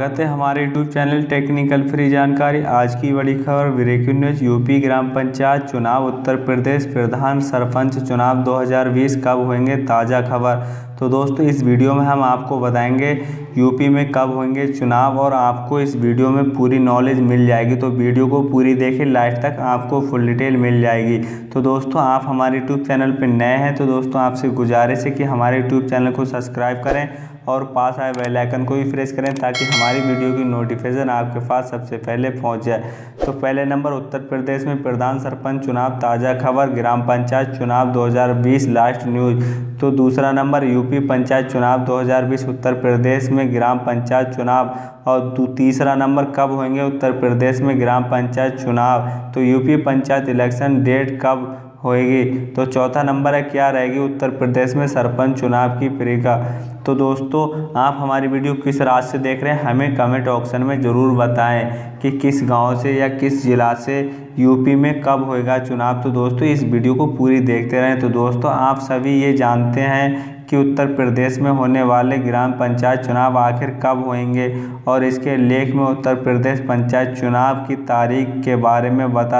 स्वागत है हमारे यूट्यूब चैनल टेक्निकल फ्री जानकारी। आज की बड़ी खबर ब्रेकिंग न्यूज। यूपी ग्राम पंचायत चुनाव, उत्तर प्रदेश प्रधान सरपंच चुनाव 2020 कब होंगे, ताज़ा खबर। तो दोस्तों इस वीडियो में हम आपको बताएंगे यूपी में कब होंगे चुनाव और आपको इस वीडियो में पूरी नॉलेज मिल जाएगी। तो वीडियो को पूरी देखें, लास्ट तक आपको फुल डिटेल मिल जाएगी। तो दोस्तों आप हमारे यूट्यूब चैनल पर नए हैं तो दोस्तों आपसे गुजारिश है कि हमारे यूट्यूब चैनल को सब्सक्राइब करें और पास आए बेल आइकन को भी प्रेस करें ताकि हमारी वीडियो की नोटिफिकेशन आपके पास सबसे पहले पहुंच जाए। तो पहले नंबर उत्तर प्रदेश में प्रधान सरपंच चुनाव, ताज़ा खबर। ग्राम पंचायत चुनाव 2020 लास्ट न्यूज। तो दूसरा नंबर यूपी पंचायत चुनाव 2020 उत्तर प्रदेश में ग्राम पंचायत चुनाव। और तीसरा नंबर कब होंगे उत्तर प्रदेश में ग्राम पंचायत चुनाव। तो यूपी पंचायत इलेक्शन डेट कब होएगी। तो चौथा नंबर है क्या रहेगी उत्तर प्रदेश में सरपंच चुनाव की प्रक्रिया। तो दोस्तों आप हमारी वीडियो किस राज्य से देख रहे हैं हमें कमेंट ऑप्शन में ज़रूर बताएं कि किस गांव से या किस जिला से यूपी में कब होएगा चुनाव। तो दोस्तों इस वीडियो को पूरी देखते रहें। तो दोस्तों आप सभी ये जानते हैं कि उत्तर प्रदेश में होने वाले ग्राम पंचायत चुनाव आखिर कब होंगे और इसके लेख में उत्तर प्रदेश पंचायत चुनाव की तारीख के बारे में बता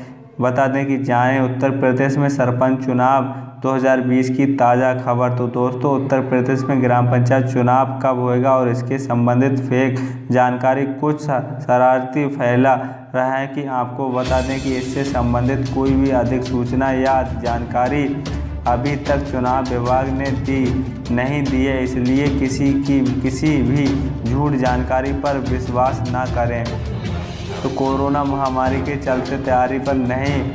दें कि जाएं उत्तर प्रदेश में सरपंच चुनाव 2020 की ताज़ा खबर। तो दोस्तों उत्तर प्रदेश में ग्राम पंचायत चुनाव कब होएगा और इसके संबंधित फेक जानकारी कुछ शरारती फैला रहा है कि आपको बता दें कि इससे संबंधित कोई भी अधिक सूचना या जानकारी अभी तक चुनाव विभाग ने नहीं दी है, इसलिए किसी भी झूठ जानकारी पर विश्वास न करें। तो कोरोना महामारी के चलते तैयारी पर नहीं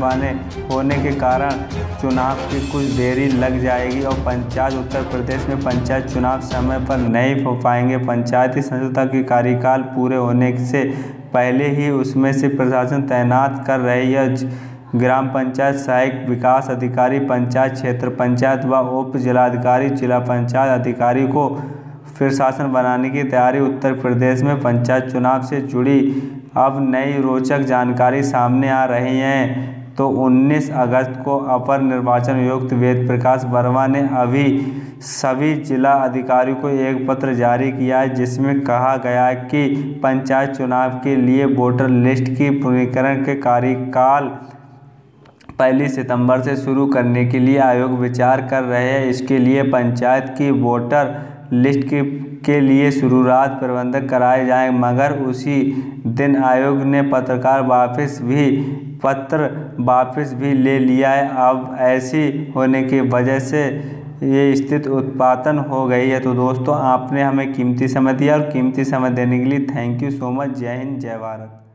होने के कारण चुनाव की कुछ देरी लग जाएगी और उत्तर प्रदेश में पंचायत चुनाव समय पर नहीं हो पाएंगे। पंचायती संस्था की कार्यकाल पूरे होने से पहले ही उसमें से प्रशासन तैनात कर रही है। ग्राम पंचायत सहायक विकास अधिकारी, पंचायत क्षेत्र पंचायत व उप जिलाधिकारी, जिला पंचायत अधिकारी को प्रशासन बनाने की तैयारी। उत्तर प्रदेश में पंचायत चुनाव से जुड़ी अब नई रोचक जानकारी सामने आ रही है। तो 19 अगस्त को अपर निर्वाचन आयुक्त वेद प्रकाश वर्मा ने अभी सभी जिला अधिकारियों को एक पत्र जारी किया है जिसमें कहा गया है कि पंचायत चुनाव के लिए वोटर लिस्ट की पुनरीकरण के कार्यकाल 1 सितंबर से शुरू करने के लिए आयोग विचार कर रहे हैं। इसके लिए पंचायत की वोटर लिस्ट के लिए शुरुआत प्रबंधक कराए जाएं, मगर उसी दिन आयोग ने पत्र वापस भी ले लिया है। अब ऐसी होने की वजह से ये स्थिति उत्पन्न हो गई है। तो दोस्तों आपने हमें कीमती समय दिया और कीमती समय देने के लिए थैंक यू सो मच। जय हिंद, जय भारत।